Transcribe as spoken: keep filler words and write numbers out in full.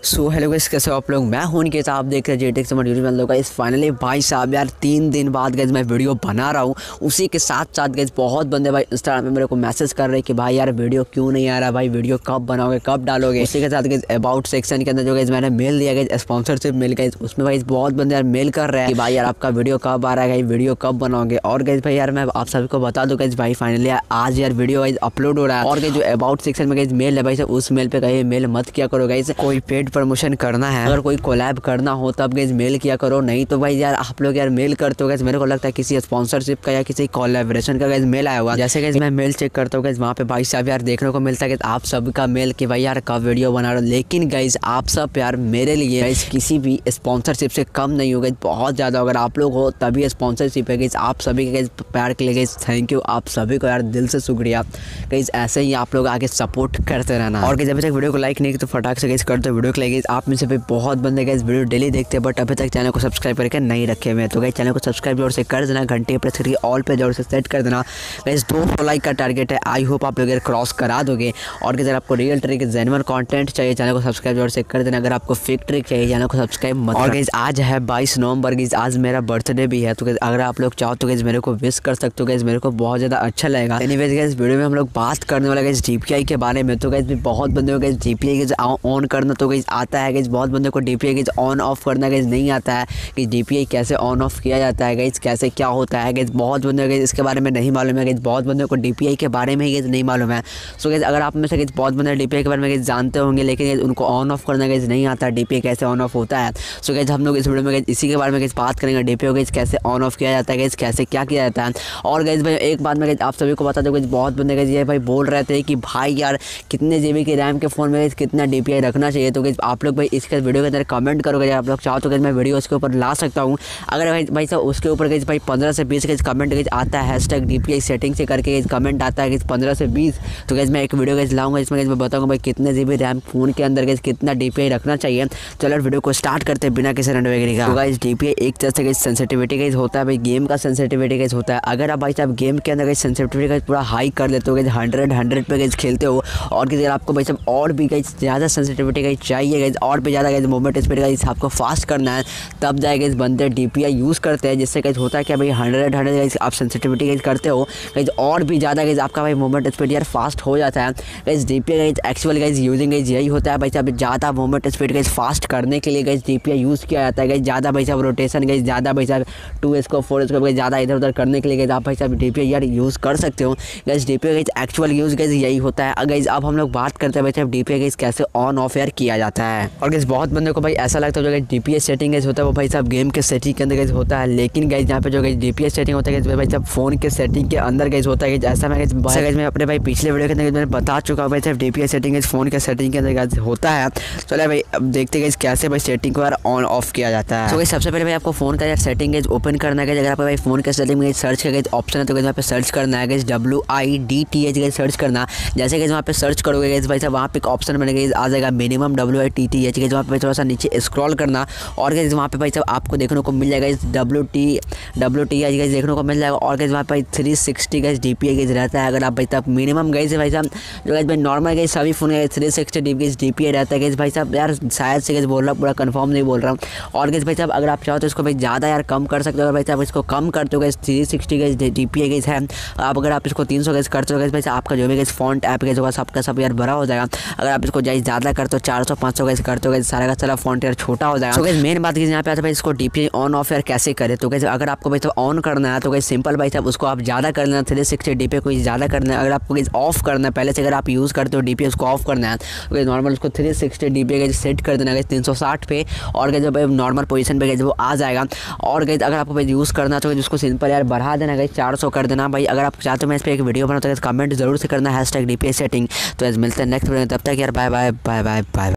So hello guys, कैसे हो आप लोग। मैं हूं इनके साथ, आप देख रहे हैं जेटेक्स यूट्यूब चैनल का। इस फाइनली भाई साहब यार तीन दिन बाद गाइस मैं वीडियो बना रहा हूं। उसी के साथ साथ गाइस बहुत बंदे भाई इंस्टाग्राम पे मेरे को मैसेज कर रहे हैं कि भाई यार वीडियो क्यों नहीं आ रहा, भाई वीडियो कब बनाओगे, कब डालोगे। उसी के साथ गाइस अबाउट सेक्शन के अंदर जो गाइस मैंने मेल दिया गाइस, स्पॉन्सरशिप मेल गाइस, उसमें भाई बहुत बंदे यार मेल कर रहे हैं कि भाई यार आपका वीडियो कब आ रहा है, वीडियो कब बनाओगे। और गाइस भाई यार मैं आप सभी को बता दूं गाइस, भाई फाइनली आज यार वीडियो गाइस अपलोड हो रहा है। और गाइस जो अबाउट सेक्शन में गाइस मेल है भाई साहब, उस मेल पे कहीं मेल मत किया करो गाइस। कोई पेड प्रमोशन करना है, अगर कोई कोलैब करना हो तब गाइस मेल किया करो, नहीं तो भाई यार आप लोग यार मेल करते हो गाइस, मेरे को लगता है किसी स्पॉन्सरशिप का या किसी कोलैबोरेशन का गाइस मेल आया हुआ। जैसे गाइस मैं मेल चेक करता हूँ गाइस, वहाँ पे भाई साहब यार देखने को मिलता है कि आप सबका मेल कि भाई यार कब वीडियो बना रहे हो। लेकिन गाइस आप सब यार मेरे लिए गाइस किसी भी स्पॉन्सरशिप से कम नहीं हो गाइस, बहुत ज़्यादा अगर आप लोग हो तभी स्पॉन्सरशिप है गाइस। आप सभी के गाइस प्यार के लिए गाइस थैंक यू, आप सभी को यार दिल से शुक्रिया गाइस। ऐसे ही आप लोग आगे सपोर्ट करते रहना। और गाइस अभी तक वीडियो को लाइक नहीं तो फटाक से गाइस कर दो वीडियो को लाइक। आप में से भी बहुत बंदे गाइस वीडियो डेली देखते हैं बट अभी तक चैनल को सब्सक्राइब करके नहीं रखे हुए, तो गाइस चैनल को सब्सक्राइब जोर से कर देना, घंटे प्रेस करके ऑल पे जोर से सेट कर देना गाइस। दो सौ लाइक का टारगेट है, आई होप आप लोग यार क्रॉस करा दोगे। और अगर आपको रियल ट्रिक जेन्युइन कंटेंट चाहिए, चैनल को सब्सक्राइब जोर से कर देना। अगर आपको फेक ट्रिक चाहिए, चैनल को सब्सक्राइब मत। और गाइस आज है बाईस नवंबर गाइस, आज मेरा बर्थडे भी है, तो गाइस अगर आप लोग चाहो तो गाइस मेरे को विश कर सकते हो गाइस, मेरे को बहुत ज़्यादा अच्छा लगेगा। एनीवेज गाइस वीडियो में हम लोग बात करने वाले गाइस डीपीआई के बारे में। तो गाइस भी बहुत बंदे हो गाइस डीपीआई गाइस ऑन करना तो गाइस आता है गाइस, बहुत बंदे को डीपीआई गाइस ऑन ऑफ करना गाइस नहीं आता है कि डीपीआई कैसे ऑन ऑफ किया जाता है गाइस, कैसे क्या होता है गाइस। बहुत बंदे गाइस इसके बारे में नहीं मालूम है गाइस, बहुत बंदे को डीपीआई के बारे में ही गाइस नहीं मालूम है। सो गाइस अगर आप में से गाइस बहुत बंदे डीपीआई के बारे में गाइस जानते होंगे लेकिन गाइस उनको ऑन ऑफ करना गाइस नहीं आता, डीपीआई कैसे ऑन ऑफ होता है। सो गाइस हम लोग इस वीडियो में गाइस इसी के बारे में गाइस बात करेंगे, डीपीआई गाइस कैसे ऑन ऑफ किया जाता है गाइस, कैसे क्या किया जाता है। और गाइस भाई एक बात मैं गाइस आप सभी को बता दूं गाइस, बहुत बंदे गाइस ये भाई बोल रहे थे कि भाई यार कितने जीबी की रैम के फ़ोन में गाइस कितना डीपीआई रखना चाहिए। तो गाइस आप लोग भाई इसके वीडियो के अंदर कमेंट करोगे, आप लोग चाहो तो गाइस मैं वीडियो उसके ऊपर ला सकता हूँ। अगर भाई भाई साहब उसके ऊपर गाइस भाई पंद्रह से बीस गाइस कमेंट गाइस आता है, हैशटैग डीपीआई सेटिंग से करके गाइस कमेंट आता है गाइस पंद्रह से बीस, तो गाइस मैं एक वीडियो गाइस लाऊंगा इसमें गाइस मैं बताऊंगा भाई कितने जीबी रैम फ़ोन के अंदर गाइस कितना डीपीआई रखना चाहिए। चलो वीडियो को स्टार्ट करते हैं बिना किसी रन वगैरह का। तो गाइस डीपीआई एक तरह से गाइस सेंसिटिविटी गाइस होता है भाई, गेम का सेंसिटिविटी गाइस होता है। अगर आप भाई साहब गेम के अंदर गाइस सेंसिटिविटी गाइस पूरा हाई कर लेते हो गाइस, हंड्रेड हंड्रेड पे गाइस खेलते हो, और अगर आपको भाई साहब और भी गाइस ज़्यादा सेंसिटिविटी गाइस चाहिए गाइस, और भी ज़्यादा गाइस मूवमेंट स्पीड गाइस आपको फास्ट करना है, तब जाएगा इस बंदे डीपीआई यूज़ करते हैं। जिससे गाइस होता है कि भाई हंड्रेड हंड्रेड गाइस आप सेंसिटिविटी गाइस करते हो गाइस, और भी ज़्यादा गाइस आपका भाई मूवमेंट स्पीड यार फास्ट हो जाता है guys. DPI guys actual guys using guys यही होता है भाई साहब, ज़्यादा मूवमेंट स्पीड गाइस फास्ट करने के लिए गाइस डीपीआई यूज़ किया जाता है गाइस। ज़्यादा भाई साहब रोटेशन गाइस, ज़्यादा भाई साहब टू एस को फोर एस को गाइस ज़्यादा इधर उधर करने के लिए गाइस आप भाई साहब डीपीआई यार यूज़ कर सकते हो guys. DPI guys actual use guys यही होता है गाइस। अब हम लोग बात करते हैं भाई साहब डीपीआई गाइस कैसे ऑन ऑफ यार किया जाता है। और गाइस बहुत बंदे को भाई ऐसा लगता है जो गाइस डीपीआई सेटिंग गाइस होता है वो भाई साहब गेम के सेटिंग के अंदर गाइस होता है, लेकिन गाइस यहाँ पे जो गाइस डीपीआई सेटिंग होता है गाइस भाई साहब फोन के सेटिंग के अंदर गाइस होता है। ऐसा मैं गाइस मैं अपने भाई पिछले वीडियो के अंदर मैंने बता चुका हूँ भाई साहब डीपीआई सेटिंग गाइस फोन के सेटिंग के अंदर गाइस होता है। चलो भाई अब देखते हैं गाइस कैसे भाई सेटिंग को यार ऑन ऑफ किया जाता है। तो गाइस सबसे पहले भाई आपको फोन का यार सेटिंग गाइस ओपन करना है। अगर आप भाई फोन के सेटिंग में सर्च का गाइस ऑप्शन है तो गाइस वहाँ पे सर्च करना है guys W I D T H guys search करना। जैसे गाइस वहाँ पे सर्च करोगे गाइस भाई साहब वहाँ पे एक ऑप्शन बनेगा गाइस आ जाएगा minimum W I T T H guys, वहाँ पे थोड़ा सा नीचे स्क्रॉल करना और गाइस वहाँ पे भाई साहब आपको देखने को मिल जाएगा इस W T W T H guys देखने को मिल जाएगा। और गाइस वहाँ पे three sixty guys DPI guys रहता है। अगर आप भाई साहब मिनिमम गाइस भाई साहब जो गाइस भाई नॉर्मल गाइस सभी phone guys three sixty guys DPI रहता है गाइस भाई साहब यार, शायद से गाइस बोल रहा हूँ पूरा कंफर्म नहीं बोल रहा हूँ। और गाइस भाई साहब अगर आप चाहो तो इसको भाई ज़्यादा यार कम कर सकते हो। अगर भाई साहब इसको कम करते हो guys three sixty guys DPI guys है, आप अगर आप इसको तीन सौ गाइस करते हो गाइस भाई साहब आपका जो भी गाइस फॉन्ट ऐप गाइस होगा सबका सब यार बड़ा हो जाएगा। अगर आप इसको गाइस ज़्यादा करते हो चार सौ पाँच सौ गाइस करते हो गाइस सारा का सारा फॉन्ट यार छोटा हो जाएगा। तो गाइस मेन बात यहाँ पे आता है भाई इसको डीपीआई ऑन ऑफ यार कैसे करें। तो गाइस अगर आपको भाई तो ऑन करना है तो गाइस सिंपल भाई साहब उसको आप ज़्यादा कर लेना, थ्री सिक्सटी डीपीआई को ज़्यादा करना है। अगर आपको गाइस ऑफ करना है पहले से, अगर आप यूज़ करते हो डीपीआई उसको ऑफ करना है तो गाइस नॉर्मल उसको three sixty DPI guys set कर देना गाइस तीन सौ साठ पे, और गाइस जब नॉर्मल पोजीशन पे गाइस वो आ जाएगा। और गाइस अगर आपको भाई यूज़ करना है तो उसको सिंपल यार बढ़ा देना गाइस चार सौ कर देना भाई। अगर आप चाहते हो मैं इस पर एक वीडियो बनाता हूँ तो कमेंट जरूर से करना हैशटैग डीपीआई सेटिंग। तो मिलते हैं नेक्स्ट वीडियो में, तब तक यार bye bye bye bye bye.